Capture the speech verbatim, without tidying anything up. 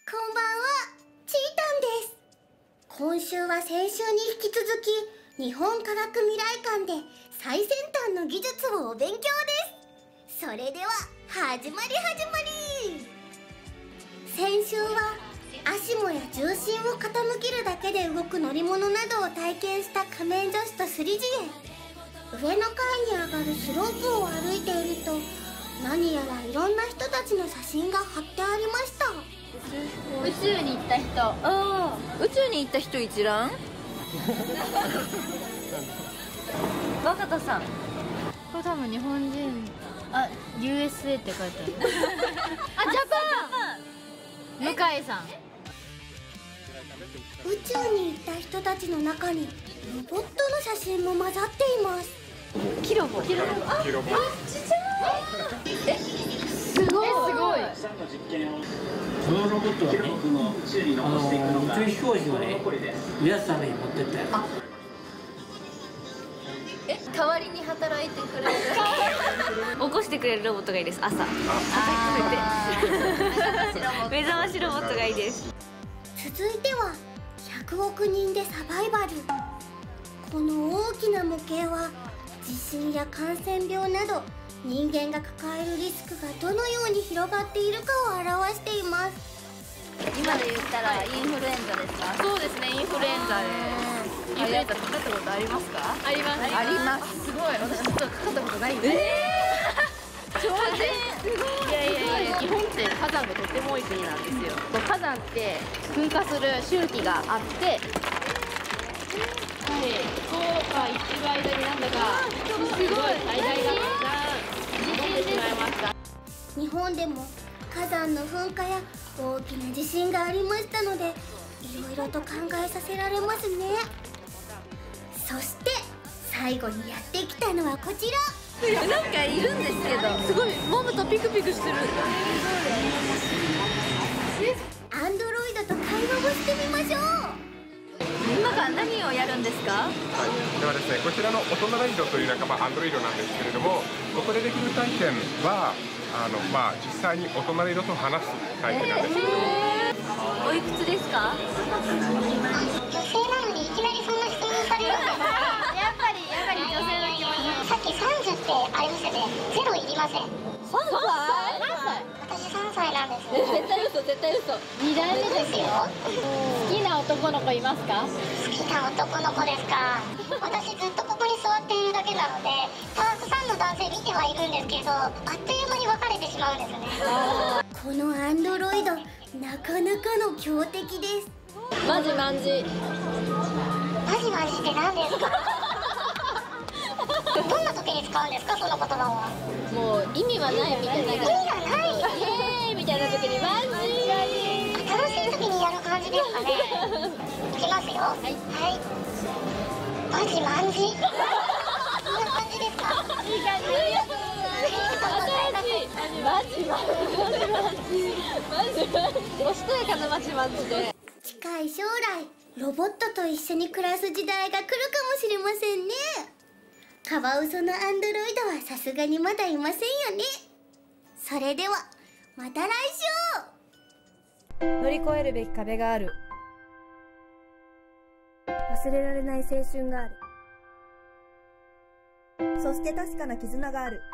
こんばんは、ちーたんです。今週は先週に引き続き日本科学未来館で最先端の技術をお勉強です。それでは始まり始まり。先週は足もや重心を傾けるだけで動く乗り物などを体験した仮面女子とスリジエ。上の階に上がるスロープを歩いていると、何やらいろんな人たちの写真が貼ってありました。 宇宙に行った人。ああ、宇宙に行った人一覧。若田さん、これ多分日本人。あ、ユーエスエー って書いてある。あ、ジャパン。向井さん。 宇宙に行った人たちの中にロボットの写真も混ざっています。 キロボ。キロボ。あ、めっちゃ。え、すごい。すごい。 このロボットはね、あの宇宙飛行士をね、増やすために持ってったよ。 え、代わりに働いてくれる起こしてくれるロボットがいいです。朝。ああ。目覚ましロボットがいいです。 続いてはひゃくおくにんでサバイバル。この大きな模型は地震や感染病など人間が抱えるリスクがどのように広がっているかを表しています。 今で言ったらインフルエンザですか？そうですね、インフルエンザです。インフルエンザかかったことありますか？あります。あります。すごい。私実はかかったことないんです。えー、超人。すごい。いやいやいや、日本って火山がとても多い国なんですよ。火山って噴火する周期があって、はい、そうか、一部間になんだかすごい最大がしまいました。 日本でも火山の噴火や大きな地震がありましたので、いろいろと考えさせられますね。そして最後にやってきたのはこちら。 なんかいるんですけど、すごいモムとピクピクしてる。 アンドロイドと会話をしてみましょう。 今から何をやるんですか？ はい、ではですね、こちらの大人ライドという仲間アンドロイドなんですけれども、ここでできる体験はあの、まあ、実際に大人ライドと話す体験なんですけれども、 えー、おいくつですか？ 女性なのにいきなりそんな質問されるんですか？ やっぱりやっぱり女性の気持ち。 さっきさんじゅうってありましたね。ゼロいりません。 さんさい？ 私さんさいなんです。 絶対嘘、絶対嘘。にだいめですよ。好きな男の子いますか？ 好きな男の子ですか。私ずっとここに座っているだけなので、たくさんの男性見てはいるんですけど、あっという間に別れてしまうんですね。 このアンドロイド、なかなかの強敵です。 マジマジ。 マジマジって何ですか？どんな時に使うんですか、その言葉は。 もう意味はないみたいな。 意味がない。 イエーイみたいな時にマジ。 楽しい時にやる感じですかね。いきますよ。はい。はい。マジマンジ。こんな感じですか。 いい感じ。マジマジ。マジマジ。マジマジ。おしとやかなマジマジで。 近い将来、ロボットと一緒に暮らす時代が来るかもしれませんね。カワウソのアンドロイドはさすがにまだいませんよね。それではまた来週。 乗り越えるべき壁がある。忘れられない青春がある。そして確かな絆がある。